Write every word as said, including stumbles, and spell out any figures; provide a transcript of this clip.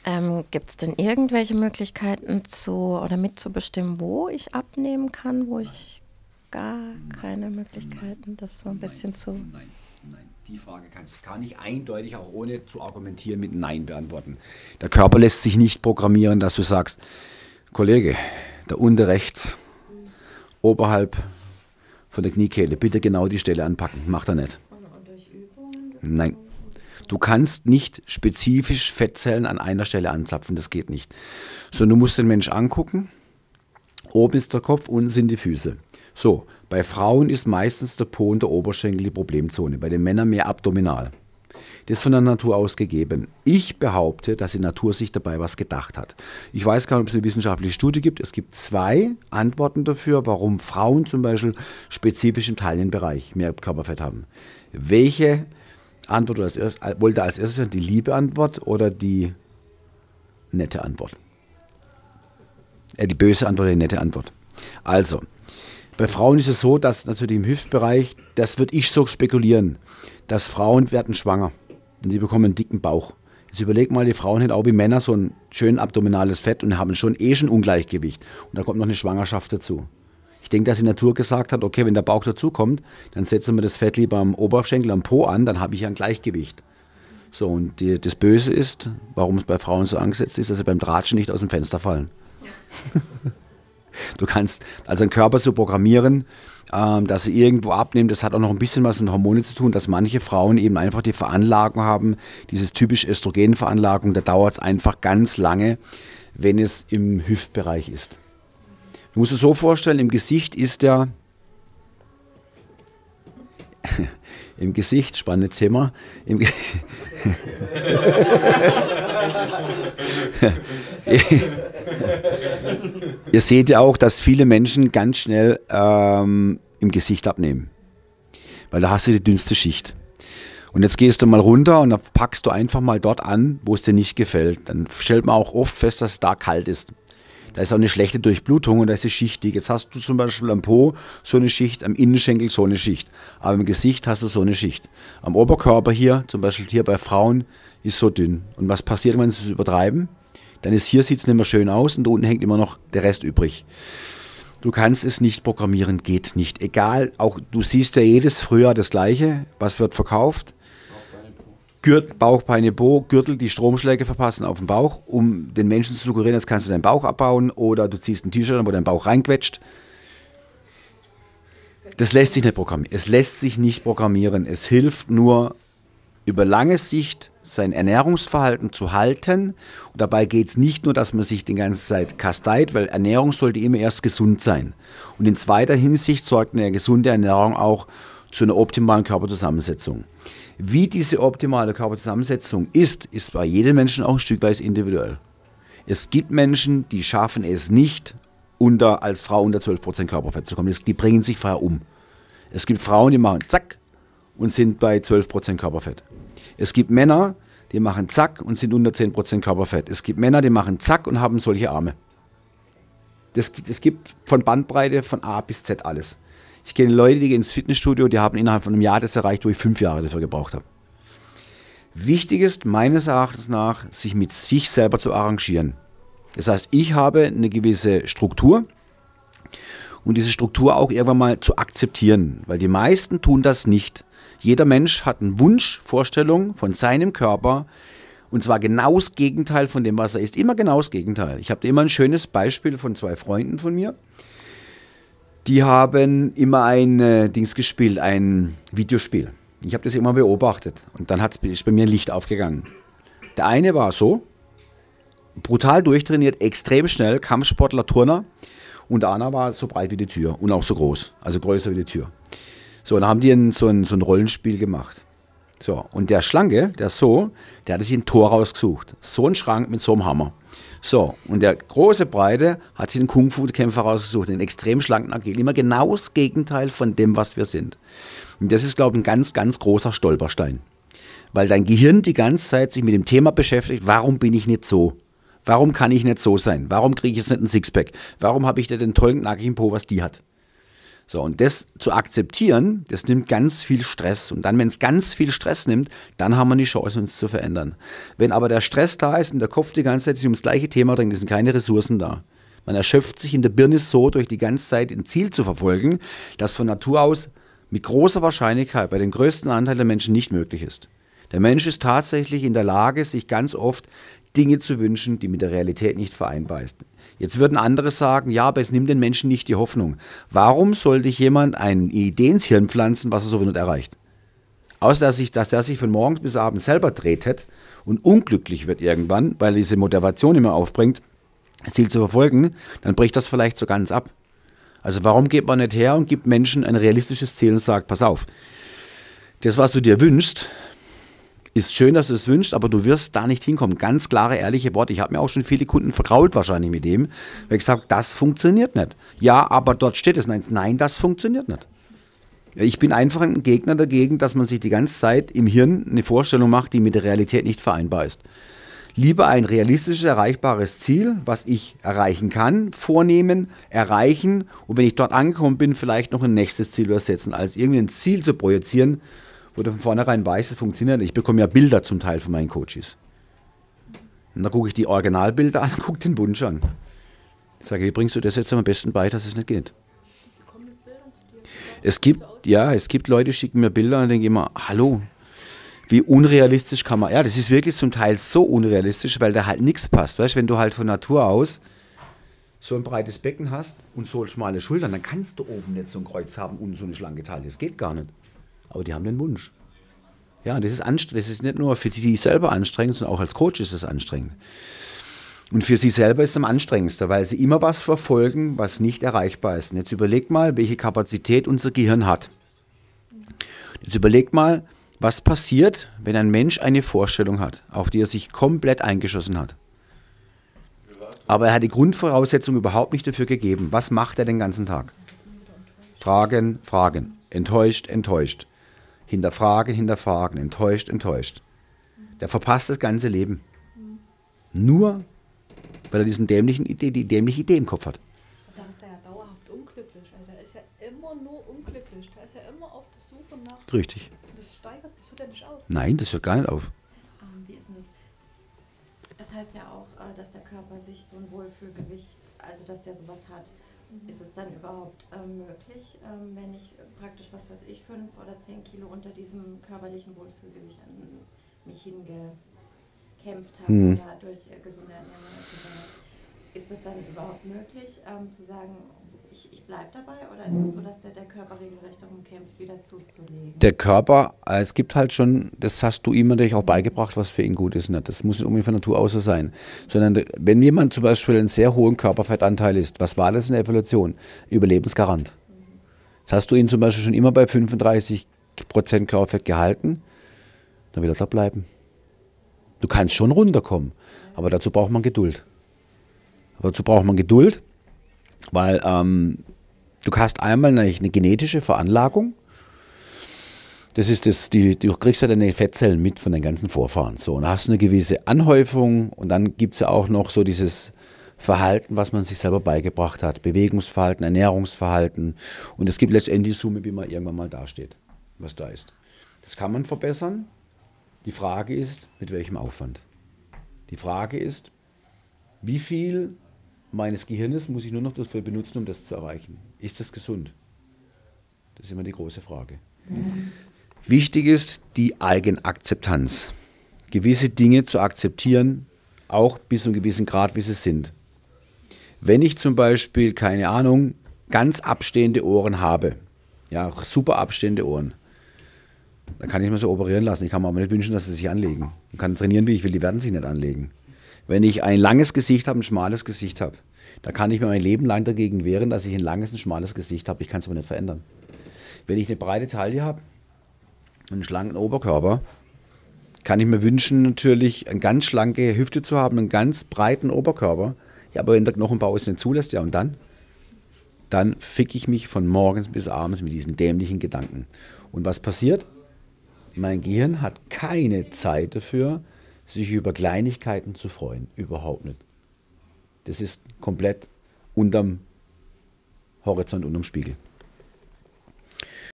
Ähm, gibt es denn irgendwelche Möglichkeiten zu oder mitzubestimmen, wo ich abnehmen kann, wo ich gar keine Möglichkeiten, das so ein Nein, bisschen zu... nein, nein. Die Frage kannst, kann ich eindeutig auch ohne zu argumentieren mit Nein beantworten. Der Körper lässt sich nicht programmieren, dass du sagst, Kollege, da unten rechts, oberhalb von der Kniekehle, bitte genau die Stelle anpacken. Macht er nicht. Nein. Du kannst nicht spezifisch Fettzellen an einer Stelle anzapfen, das geht nicht. Sondern du musst den Mensch angucken, oben ist der Kopf, unten sind die Füße. So, bei Frauen ist meistens der Po und der Oberschenkel die Problemzone, bei den Männern mehr abdominal. Das ist von der Natur aus gegeben. Ich behaupte, dass die Natur sich dabei was gedacht hat. Ich weiß gar nicht, ob es eine wissenschaftliche Studie gibt. Es gibt zwei Antworten dafür, warum Frauen zum Beispiel spezifisch im Taillenbereich mehr Körperfett haben. Welche Antwort als erst, wollte als erstes hören, die liebe Antwort oder die nette Antwort? Äh, die böse Antwort oder die nette Antwort. Also, bei Frauen ist es so, dass natürlich im Hüftbereich, das würde ich so spekulieren, dass Frauen werden schwanger und die bekommen einen dicken Bauch. Jetzt überleg mal, die Frauen haben auch wie Männer so ein schön abdominales Fett und haben schon eh schon Ungleichgewicht. Und da kommt noch eine Schwangerschaft dazu. Ich denke, dass die Natur gesagt hat, okay, wenn der Bauch dazukommt, dann setzen wir das Fett lieber am Oberschenkel, am Po an, dann habe ich ein Gleichgewicht. So, und die, das Böse ist, warum es bei Frauen so angesetzt ist, dass sie beim Tratschen nicht aus dem Fenster fallen. Ja. Du kannst also den Körper so programmieren, ähm, dass sie irgendwo abnehmen. Das hat auch noch ein bisschen was mit Hormonen zu tun, dass manche Frauen eben einfach die Veranlagung haben, dieses typisch Östrogenveranlagung, da dauert es einfach ganz lange, wenn es im Hüftbereich ist. Du musst es so vorstellen, im Gesicht ist der, im Gesicht, spannendes Thema, im Ge Ihr seht ja auch, dass viele Menschen ganz schnell ähm, im Gesicht abnehmen, weil da hast du die dünnste Schicht. Und jetzt gehst du mal runter und dann packst du einfach mal dort an, wo es dir nicht gefällt. Dann stellt man auch oft fest, dass es da kalt ist. Da ist auch eine schlechte Durchblutung und da ist die Schicht dick. Jetzt hast du zum Beispiel am Po so eine Schicht, am Innenschenkel so eine Schicht. Aber im Gesicht hast du so eine Schicht. Am Oberkörper hier, zum Beispiel hier bei Frauen, ist so dünn. Und was passiert, wenn sie es übertreiben? Dann ist hier, sieht es nicht mehr schön aus und da unten hängt immer noch der Rest übrig. Du kannst es nicht programmieren, geht nicht. Egal, auch du siehst ja jedes Frühjahr das Gleiche. Was wird verkauft? Gürt, Bauch, Beine, Po, Gürtel, die Stromschläge verpassen auf den Bauch, um den Menschen zu suggerieren, jetzt kannst du deinen Bauch abbauen oder du ziehst ein T-Shirt an, wo dein Bauch reinquetscht. Das lässt sich nicht programmieren. Es lässt sich nicht programmieren. Es hilft nur über lange Sicht sein Ernährungsverhalten zu halten. Und dabei geht es nicht nur, dass man sich die ganze Zeit kasteit, weil Ernährung sollte immer erst gesund sein. Und in zweiter Hinsicht sorgt eine gesunde Ernährung auch zu einer optimalen Körperzusammensetzung. Wie diese optimale Körperzusammensetzung ist, ist bei jedem Menschen auch ein Stück weit individuell. Es gibt Menschen, die schaffen es nicht, unter, als Frau unter zwölf Prozent Körperfett zu kommen. Die bringen sich vorher um. Es gibt Frauen, die machen zack und sind bei zwölf Prozent Körperfett. Es gibt Männer, die machen zack und sind unter zehn Prozent Körperfett. Es gibt Männer, die machen zack und haben solche Arme. Das, das gibt von Bandbreite von A bis Z alles. Ich kenne Leute, die gehen ins Fitnessstudio, die haben innerhalb von einem Jahr das erreicht, wo ich fünf Jahre dafür gebraucht habe. Wichtig ist meines Erachtens nach, sich mit sich selber zu arrangieren. Das heißt, ich habe eine gewisse Struktur und diese Struktur auch irgendwann mal zu akzeptieren, weil die meisten tun das nicht. Jeder Mensch hat einen Wunsch, Vorstellung von seinem Körper und zwar genau das Gegenteil von dem, was er ist. Immer genau das Gegenteil. Ich habe da immer ein schönes Beispiel von zwei Freunden von mir. Die haben immer ein äh, Dings gespielt, ein Videospiel. Ich habe das immer beobachtet und dann hat's, ist bei mir ein Licht aufgegangen. Der eine war so, brutal durchtrainiert, extrem schnell, Kampfsportler, Turner und der andere war so breit wie die Tür und auch so groß, also größer wie die Tür. So, dann haben die ein, so, ein, so ein Rollenspiel gemacht. So, und der Schlanke, der so, der hatte sich ein Tor rausgesucht. So ein Schrank mit so einem Hammer. So, und der große Breite hat sich einen Kung-Fu-Kämpfer rausgesucht, den extrem schlanken Agil. Immer genau das Gegenteil von dem, was wir sind. Und das ist, glaube ich, ein ganz, ganz großer Stolperstein. Weil dein Gehirn die ganze Zeit sich mit dem Thema beschäftigt, warum bin ich nicht so? Warum kann ich nicht so sein? Warum kriege ich jetzt nicht ein Sixpack? Warum habe ich denn den tollen, knackigen Po, was die hat? So, und das zu akzeptieren, das nimmt ganz viel Stress. Und dann, wenn es ganz viel Stress nimmt, dann haben wir die Chance, uns zu verändern. Wenn aber der Stress da ist und der Kopf die ganze Zeit sich ums gleiche Thema drängt, sind keine Ressourcen da. Man erschöpft sich in der Birne so, durch die ganze Zeit ein Ziel zu verfolgen, das von Natur aus mit großer Wahrscheinlichkeit bei den größten Anteil der Menschen nicht möglich ist. Der Mensch ist tatsächlich in der Lage, sich ganz oft Dinge zu wünschen, die mit der Realität nicht vereinbar ist. Jetzt würden andere sagen, ja, aber es nimmt den Menschen nicht die Hoffnung. Warum sollte ich jemand eine Idee ins Hirn pflanzen, was er so nicht erreicht? Außer dass, ich, dass der sich von morgens bis abends selber dreht und unglücklich wird irgendwann, weil er diese Motivation immer aufbringt, das Ziel zu verfolgen, dann bricht das vielleicht so ganz ab. Also warum geht man nicht her und gibt Menschen ein realistisches Ziel und sagt, pass auf, das, was du dir wünschst, ist schön, dass du es wünschst, aber du wirst da nicht hinkommen. Ganz klare, ehrliche Worte. Ich habe mir auch schon viele Kunden vergrault wahrscheinlich mit dem, weil ich sage, das funktioniert nicht. Ja, aber dort steht es. Nein, das funktioniert nicht. Ich bin einfach ein Gegner dagegen, dass man sich die ganze Zeit im Hirn eine Vorstellung macht, die mit der Realität nicht vereinbar ist. Lieber ein realistisches, erreichbares Ziel, was ich erreichen kann, vornehmen, erreichen und wenn ich dort angekommen bin, vielleicht noch ein nächstes Ziel übersetzen, als irgendein Ziel zu projizieren, wo du von vornherein weißt, es funktioniert. Ich bekomme ja Bilder zum Teil von meinen Coaches. Und dann gucke ich die Originalbilder an, gucke den Wunsch an. Ich sage, wie bringst du das jetzt am besten bei, dass es nicht geht? Es gibt, ja, es gibt Leute, die schicken mir Bilder und denke immer, hallo, wie unrealistisch kann man, ja, das ist wirklich zum Teil so unrealistisch, weil da halt nichts passt. Weißt du, wenn du halt von Natur aus so ein breites Becken hast und so schmale Schultern, dann kannst du oben nicht so ein Kreuz haben und so eine schlanke Taille. Das geht gar nicht. Aber die haben den Wunsch. Ja, das ist anstrengend. Das ist nicht nur für sie selber anstrengend, sondern auch als Coach ist es anstrengend. Und für sie selber ist es am anstrengendsten, weil sie immer was verfolgen, was nicht erreichbar ist. Und jetzt überlegt mal, welche Kapazität unser Gehirn hat. Jetzt überlegt mal, was passiert, wenn ein Mensch eine Vorstellung hat, auf die er sich komplett eingeschossen hat. Aber er hat die Grundvoraussetzung überhaupt nicht dafür gegeben. Was macht er den ganzen Tag? Fragen, Fragen. Enttäuscht, enttäuscht. Hinterfragen, hinterfragen. Enttäuscht, enttäuscht. Der verpasst das ganze Leben. Nur, weil er diesen dämlichen Idee, die dämliche Idee im Kopf hat. Da ist er ja dauerhaft unglücklich. Also er ist ja immer nur unglücklich. Da ist er immer auf der Suche nach... Richtig. Das steigert, das hört ja nicht auf. Nein, das hört gar nicht auf. Ähm, wie ist denn das? Das heißt ja auch, äh, dass der Körper sich so ein Wohlfühlgewicht, also dass der sowas hat. Mhm. Ist es dann überhaupt ähm, möglich, ähm, wenn ich praktisch, was weiß ich, fünf oder zehn Kilo unter diesem körperlichen Wohlfühlgewicht an mich hingekämpft habe, mhm. oder durch äh, gesunde Ernährung et cetera. Ist es dann überhaupt möglich, ähm, zu sagen, ich, ich bleibe dabei, oder ist es so, dass der, der Körper regelrecht darum kämpft, wieder zuzulegen? Der Körper, äh, es gibt halt schon, das hast du ihm natürlich auch beigebracht, was für ihn gut ist. Nicht? Das muss nicht unbedingt von Natur aus so sein. Sondern wenn jemand zum Beispiel einen sehr hohen Körperfettanteil ist, was war das in der Evolution? Überlebensgarant. Mhm. Das hast du ihn zum Beispiel schon immer bei fünfunddreißig Prozent Körperfett gehalten, dann will er da bleiben. Du kannst schon runterkommen, aber dazu braucht man Geduld. Aber dazu braucht man Geduld, weil ähm, du hast einmal eine, eine genetische Veranlagung. Das ist das, die, du kriegst ja deine Fettzellen mit von den ganzen Vorfahren. So, und da hast du eine gewisse Anhäufung und dann gibt es ja auch noch so dieses Verhalten, was man sich selber beigebracht hat. Bewegungsverhalten, Ernährungsverhalten. Und es gibt letztendlich die Summe, wie man irgendwann mal dasteht, was da ist. Das kann man verbessern. Die Frage ist, mit welchem Aufwand? Die Frage ist, wie viel meines Gehirnes muss ich nur noch dafür benutzen, um das zu erreichen? Ist das gesund? Das ist immer die große Frage. Mhm. Wichtig ist die Eigenakzeptanz. Gewisse Dinge zu akzeptieren, auch bis zu einem gewissen Grad, wie sie sind. Wenn ich zum Beispiel, keine Ahnung, ganz abstehende Ohren habe, ja, super abstehende Ohren, dann kann ich mir so operieren lassen. Ich kann mir aber nicht wünschen, dass sie sich anlegen. Ich kann trainieren, wie ich will, die werden sich nicht anlegen. Wenn ich ein langes Gesicht habe, ein schmales Gesicht habe, da kann ich mir mein Leben lang dagegen wehren, dass ich ein langes, ein schmales Gesicht habe. Ich kann es aber nicht verändern. Wenn ich eine breite Taille habe und einen schlanken Oberkörper, kann ich mir wünschen, natürlich eine ganz schlanke Hüfte zu haben, einen ganz breiten Oberkörper. Ja, aber wenn der Knochenbau es nicht zulässt, ja und dann? Dann fick ich mich von morgens bis abends mit diesen dämlichen Gedanken. Und was passiert? Mein Gehirn hat keine Zeit dafür, sich über Kleinigkeiten zu freuen. Überhaupt nicht. Das ist komplett unterm Horizont, unterm Spiegel.